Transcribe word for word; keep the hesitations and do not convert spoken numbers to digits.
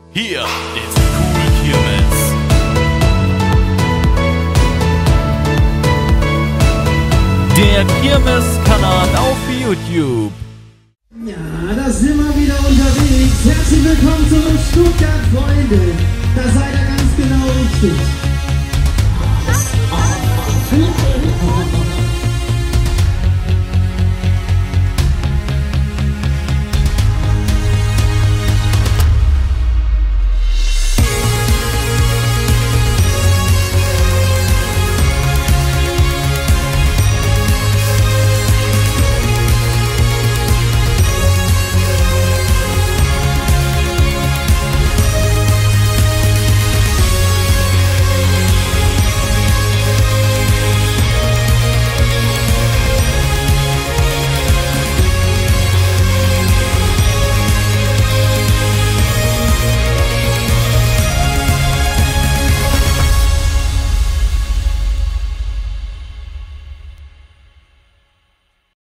Hier ist Cool Kirmes. Der Kirmes-Kanal auf YouTube. Ja, da sind wir wieder unterwegs. Herzlich willkommen zurück, Stuttgart, Freunde. Da seid ihr ganz genau richtig.